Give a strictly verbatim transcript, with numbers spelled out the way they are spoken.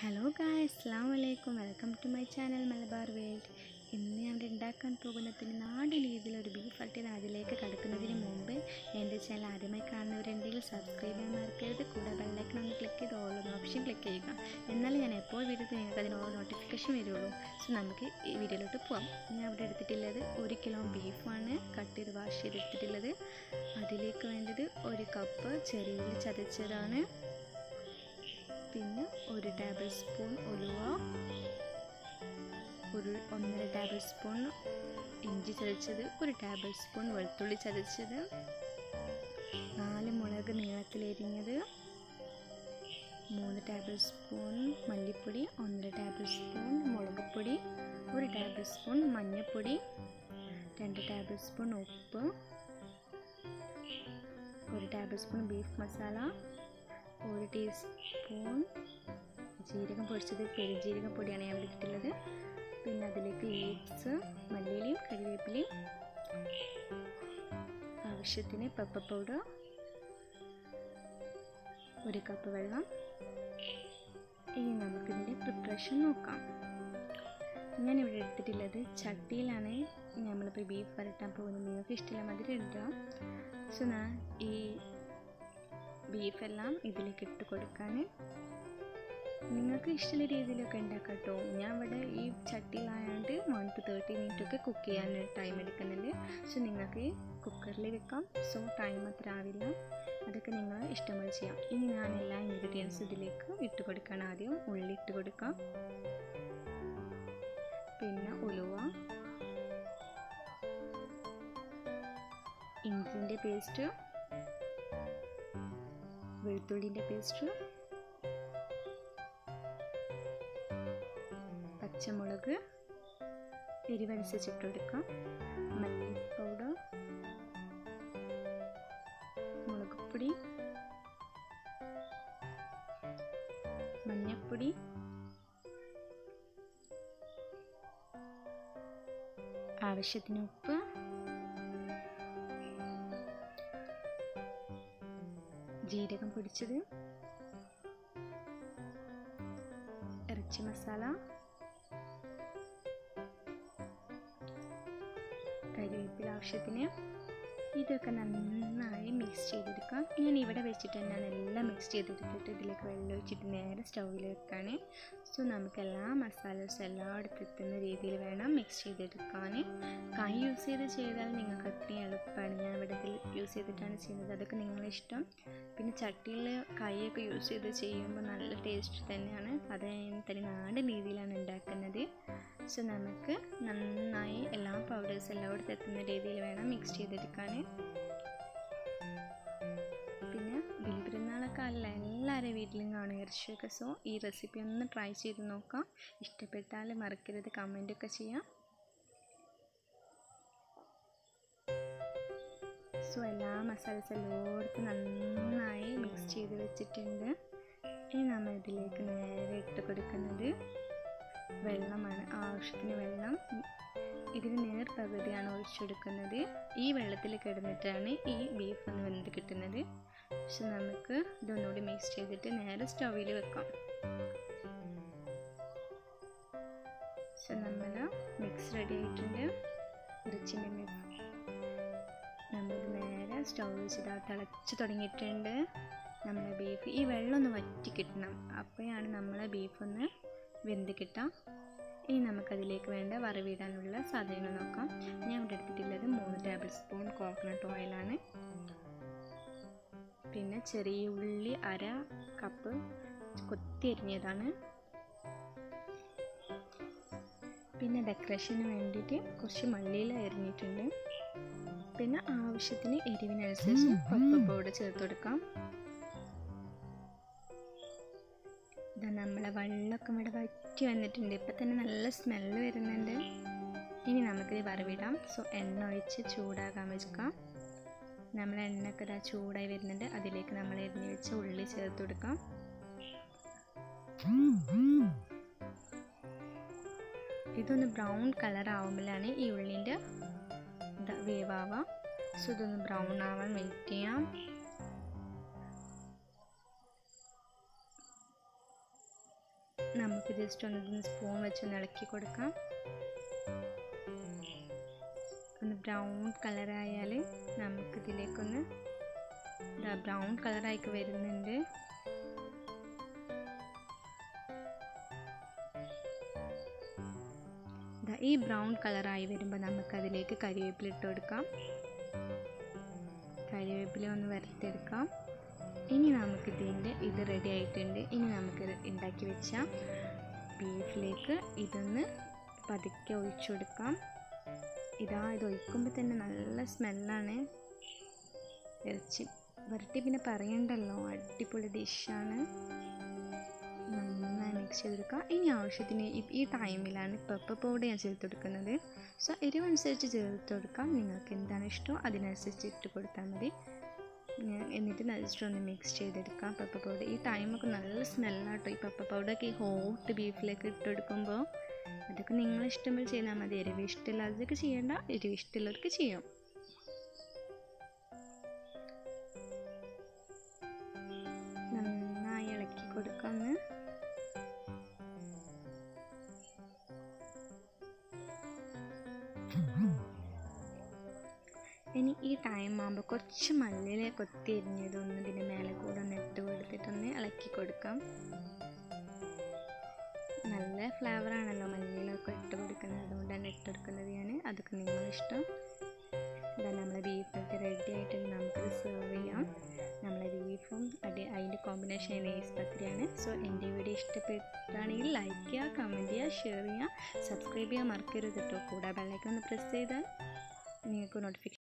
Hello guys, അസ്സലാമു അലൈക്കും. Welcome to my channel Malabar world. ഇന്ന് ഞാൻ ഉണ്ടാക്കാൻ പോകുന്നതിന് നാടൻ രീതിയിലൊരു ബീഫ് വരട്ടിയത്. അതിലേക്ക് കടക്കുന്നതിന് മുമ്പ് എൻ്റെ ചാനൽ ആദ്യമായി കാണുന്നവരുണ്ടെങ്കിൽ സബ്സ്ക്രൈബ് ചെയ്യാൻ മറക്കരുത്. കൂടെ ബെല്ലൈക്കൺ ഒന്ന് ക്ലിക്ക് ചെയ്ത് ഓൾ എന്ന ഓപ്ഷൻ ക്ലിക്ക് ചെയ്യുക. എന്നാലും ഞാൻ എപ്പോൾ വീഡിയോ നിങ്ങൾക്ക് അതിനുള്ള നോട്ടിഫിക്കേഷൻ വരുള്ളൂ. സോ നമുക്ക് ഈ വീഡിയോയിലോട്ട് പോകാം. ഞാൻ അവിടെ എടുത്തിട്ടുള്ളത് ഒരു കിലോ ബീഫാണ് കട്ട് ചെയ്ത് വാഷ് ചെയ്തെടുത്തിട്ടുള്ളത്. അതിലേക്ക് വേണ്ടത് ഒരു കപ്പ് ചെറിയ ഉള്ളി ചതച്ചതാണ്, പിന്നെ ഒരു ടേബിൾ സ്പൂൺ ഉലുവ, ഒരു ഒന്നര ടേബിൾ സ്പൂൺ ഇഞ്ചി ചതച്ചത്, ഒരു ടേബിൾ സ്പൂൺ വെളുത്തുള്ളി ചതച്ചത്, നാല് മുളക് നീളത്തിലെരിഞ്ഞത്, മൂന്ന് ടേബിൾ സ്പൂൺ മല്ലിപ്പൊടി, ഒന്നര ടേബിൾ സ്പൂൺ മുളക് പൊടി, ഒരു ടേബിൾ സ്പൂൺ മഞ്ഞൾപ്പൊടി, രണ്ട് ടേബിൾ സ്പൂൺ ഉപ്പ്, ഒരു ടേബിൾ സ്പൂൺ ബീഫ് മസാല, ഒരു ടീസ്പൂൺ ജീരകം പൊടിച്ചത്, പെരുംജീരകം പൊടിയാണ് ഞാൻ എടുത്തിട്ടുള്ളത്. പിന്നെ അതിലേക്ക് ലീവ്സ്, മല്ലിയിലയും കരിവേപ്പിലയും, ആവശ്യത്തിന് പെപ്പർ പൗഡർ, ഒരു കപ്പ് വെള്ളം. ഇനി നമുക്കിതിൻ്റെ പ്രിപ്പറേഷൻ നോക്കാം. ഞാനിവിടെ എടുത്തിട്ടുള്ളത് ചട്ടിയിലാണ് നമ്മളിപ്പോൾ ബീഫ് വരട്ടാൻ പോകുന്നത്. നിങ്ങൾക്ക് ഇഷ്ടമുള്ള മാതിരി ഇടുക. സോ ഞാൻ ഈ ബീഫെല്ലാം ഇതിലേക്ക് ഇട്ട് കൊടുക്കാൻ നിങ്ങൾക്ക് ഇഷ്ടമുള്ള രീതിയിലൊക്കെ ഉണ്ടാക്കാം കേട്ടോ. ഞാൻ ഇവിടെ ഈ ചട്ടിയിലായതുകൊണ്ട് വൺ ടു തേർട്ടി മിനിറ്റൊക്കെ കുക്ക് ചെയ്യാൻ ടൈം എടുക്കുന്നുണ്ട്. സോ നിങ്ങൾക്ക് കുക്കറിൽ വെക്കാം. സോ ടൈം അത്ര ആവില്ല. അതൊക്കെ നിങ്ങൾ ഇഷ്ടം പോലെ ചെയ്യാം. ഇനി ഞാൻ എല്ലാ ഇൻഗ്രീഡിയൻസും ഇതിലേക്ക് ഇട്ട് കൊടുക്കണം. ആദ്യം ഉള്ളി ഇട്ട് കൊടുക്കാം, പിന്നെ ഉലുവ, ഇഞ്ചിൻ്റെ പേസ്റ്റ്, വെളുത്തുള്ളിൻ്റെ പേസ്റ്റ്, പച്ചമുളക് എരിവനുസരിച്ചിട്ട് കൊടുക്കാം, മല്ലി പൗഡർ, മുളക് പൊടി, മഞ്ഞൾപ്പൊടി, ആവശ്യത്തിന് ഉപ്പ്, ജീരകം പൊടിച്ചത്, ഇറച്ചി മസാല, കരിവേപ്പില ആവശ്യത്തിന്. ഇതൊക്കെ നന്നായി മിക്സ് ചെയ്തെടുക്കാം. ഞാൻ ഇവിടെ വെച്ചിട്ട് തന്നെയാണ് എല്ലാം മിക്സ് ചെയ്തെടുത്തിട്ട് ഇതിലേക്ക് വെള്ളം ഒഴിച്ചിട്ട് നേരെ സ്റ്റൗവിൽ വെക്കാണ്. സോ നമുക്ക് എല്ലാ മസാലസും എല്ലായിടത്തും എത്തുന്ന രീതിയിൽ വേണം മിക്സ് ചെയ്തെടുക്കാൻ. കൈ യൂസ് ചെയ്ത് ചെയ്താൽ നിങ്ങൾക്ക് അത്രയും എളുപ്പമാണ്. ഞാൻ ഇവിടെ ഇതിൽ യൂസ് ചെയ്തിട്ടാണ് ചെയ്യുന്നത്. അതൊക്കെ നിങ്ങളുടെ ഇഷ്ടം. പിന്നെ ചട്ടിയിൽ കൈയൊക്കെ യൂസ് ചെയ്ത് ചെയ്യുമ്പോൾ നല്ല ടേസ്റ്റ് തന്നെയാണ്. അത് തനി നാടൻ രീതിയിലാണ് ഉണ്ടാക്കുന്നത്. സോ നമുക്ക് നന്നായി എല്ലാ പൗഡേഴ്സ് എല്ലായിടത്തും എത്തുന്ന രീതിയിൽ വേണം മിക്സ് ചെയ്തെടുക്കാൻ. പിന്നെ ബലിപെരുന്നാളൊക്കെ അല്ല, എല്ലാവരും വീട്ടിലും കാണും ഇറച്ചിയൊക്കെ. സോ ഈ റെസിപ്പി ഒന്ന് ട്രൈ ചെയ്ത് നോക്കാം. ഇഷ്ടപ്പെട്ടാൽ മറക്കരുത് കമൻറ്റൊക്കെ ചെയ്യാം. സോ എല്ലാ മസാലസ് എല്ലായിടത്തും നന്നായി മിക്സ് ചെയ്ത് വെച്ചിട്ടുണ്ട്. ഇനി നമ്മൾ ഇതിലേക്ക് നേരെ ഇട്ട് കൊടുക്കുന്നത് വെള്ളമാണ്. ആവശ്യത്തിന് വെള്ളം ഇതിന് നേർ പകുതിയാണ് ഒഴിച്ചെടുക്കുന്നത്. ഈ വെള്ളത്തിൽ കിടന്നിട്ടാണ് ഈ ബീഫ് ഒന്ന് വെന്ത് കിട്ടുന്നത്. പക്ഷെ നമുക്ക് ഇതൊന്നുകൂടി മിക്സ് ചെയ്തിട്ട് നേരെ സ്റ്റൗവിൽ വെക്കാം. സോ നമ്മൾ മിക്സ് റെഡി ആയിട്ടുണ്ട്. ഇറച്ചിൻ്റെ മിക്സ് നമ്മൾ നേരെ സ്റ്റൗ വെച്ചിട്ട് തിളച്ച് തുടങ്ങിയിട്ടുണ്ട്. നമ്മുടെ ബീഫ് ഈ വെള്ളം ഒന്ന് വറ്റി കിട്ടണം. അപ്പോഴാണ് നമ്മളെ ബീഫൊന്ന് വെന്ത് കിട്ടാം. ഇനി നമുക്കതിലേക്ക് വേണ്ട വറവിടാനുള്ള സാധനങ്ങൾ നോക്കാം. ഞാൻ ഇവിടെ എടുത്തിട്ടുള്ളത് മൂന്ന് ടേബിൾ സ്പൂൺ കോക്കനട്ട് ഓയിലാണ്, പിന്നെ ചെറിയ ഉള്ളി അര കപ്പ് കൊത്തി അരിഞ്ഞതാണ്, പിന്നെ ഡെക്കറേഷന് വേണ്ടിയിട്ട് കുറച്ച് മല്ലിയില അരിഞ്ഞിട്ടുണ്ട്, പിന്നെ ആവശ്യത്തിന് എരിവിനനുസരിച്ച് പെപ്പർ പൗഡർ ചേർത്ത് കൊടുക്കാം. ഇതാ നമ്മളെ വെള്ളമൊക്കെ ഇവിടെ വറ്റി വന്നിട്ടുണ്ട്. ഇപ്പം തന്നെ നല്ല സ്മെല്ല് വരുന്നുണ്ട്. ഇനി നമുക്കിത് വറവിടാം. സോ എണ്ണ ഒഴിച്ച് ചൂടാകാൻ വെക്കാം. നമ്മൾ എണ്ണയൊക്കെ ഇതാ ചൂടായി വരുന്നുണ്ട്. അതിലേക്ക് നമ്മൾ എരിഞ്ഞ് വെച്ച ഉള്ളി ചേർത്ത് കൊടുക്കാം. ഇതൊന്ന് ബ്രൗൺ കളർ ആവുമ്പോഴാണ് ഈ ഉള്ളിൻ്റെ വേവാവുക. സോ ഇതൊന്ന് ബ്രൗൺ ആവാൻ വെയിറ്റ് ചെയ്യാം. നമുക്ക് ജസ്റ്റ് ഒന്ന് സ്പൂൺ വെച്ചൊന്ന് ഇളക്കി കൊടുക്കാം. ഒന്ന് ബ്രൗൺ കളറായാൽ നമുക്കിതിലേക്കൊന്ന് ബ്രൗൺ കളറായിക്ക് വരുന്നുണ്ട്. ഈ ബ്രൗൺ കളറായി വരുമ്പോൾ നമുക്കതിലേക്ക് കരിവേപ്പില ഇട്ട് കൊടുക്കാം. കരിവേപ്പില ഒന്ന് വറുത്തെടുക്കാം. ഇനി നമുക്കിതിൻ്റെ ഇത് റെഡി ആയിട്ടുണ്ട്. ഇനി നമുക്ക് ഉണ്ടാക്കി വെച്ച ബീഫിലേക്ക് ഇതൊന്ന് പതുക്കെ ഒഴിച്ചു കൊടുക്കാം. ഇതാ ഇത് ഒഴിക്കുമ്പോൾ തന്നെ നല്ല സ്മെല്ലാണ്. ഇറച്ചി വരട്ടി പിന്നെ പറയണ്ടല്ലോ, അടിപൊളി ഡിഷാണ്. നന്നായി മിക്സ് ചെയ്തെടുക്കാം. ഇനി ആവശ്യത്തിന് ഈ ടൈമിലാണ് പെപ്പർ പൗഡർ ഞാൻ ചേർത്ത് കൊടുക്കുന്നത്. സോ എരിവനുസരിച്ച് ചേർത്ത് കൊടുക്കാം. നിങ്ങൾക്ക് എന്താണ് ഇഷ്ടം അതിനനുസരിച്ച് ഇട്ട് കൊടുത്താൽ മതി. എന്നിട്ട് ജസ്റ്റ് ഒന്ന് മിക്സ് ചെയ്തെടുക്കാം പെപ്പർ പൗഡർ. ഈ ടൈമൊക്കെ നല്ല സ്മെല്ലാട്ടോ ഈ പെപ്പർ പൗഡറൊക്കെ ഈ ഹോട്ട് ബീഫിലേക്ക് ഇട്ടെടുക്കുമ്പോൾ. അതൊക്കെ നിങ്ങൾ ഇഷ്ടം പോലെ ചെയ്താൽ മതി. എരിവ് ഇഷ്ടമില്ലാത്തതൊക്കെ ചെയ്യേണ്ട, എരിവ് ഇഷ്ടമുള്ളവർക്ക് ചെയ്യാം. നന്നായി ഇളക്കി കൊടുക്കാമെന്ന്. ഇനി ഈ ടൈം ആകുമ്പോൾ കുറച്ച് മല്ലിയില കൊത്തി എരിഞ്ഞതൊന്ന് ഇതിൻ്റെ മേലെ കൂടെ ഒന്ന് ഇട്ട് കൊടുത്തിട്ടൊന്ന് ഇളക്കി കൊടുക്കാം. നല്ല ഫ്ലേവറാണല്ലോ മല്ലിയിലൊക്കെ ഇട്ട് കൊടുക്കുന്നത്, അതുകൊണ്ടാണ് ഇട്ട് കൊടുക്കുന്നത് ഞാൻ. അതൊക്കെ നിങ്ങളിഷ്ടം. ഇതാ നമ്മളെ ബീഫൊക്കെ റെഡി ആയിട്ട് നമുക്കത് സെർവ് ചെയ്യാം. നമ്മളെ ബീഫും അടി അതിൻ്റെ കോമ്പിനേഷൻ നെയ്സ് പത്തിരിയാണ്. സോ എൻ്റെ വീഡിയോ ഇഷ്ടപ്പെട്ടാണെങ്കിൽ ലൈക്ക് ചെയ്യുക, കമൻറ്റ് ചെയ്യുക, ഷെയർ ചെയ്യുക, സബ്സ്ക്രൈബ് ചെയ്യാൻ മറക്കരുത് കേട്ടോ. കൂടെ ബെല്ലൈക്കൺ ഒന്ന് പ്രസ് ചെയ്താൽ നിങ്ങൾക്ക് നോട്ടിഫിക്കേഷൻ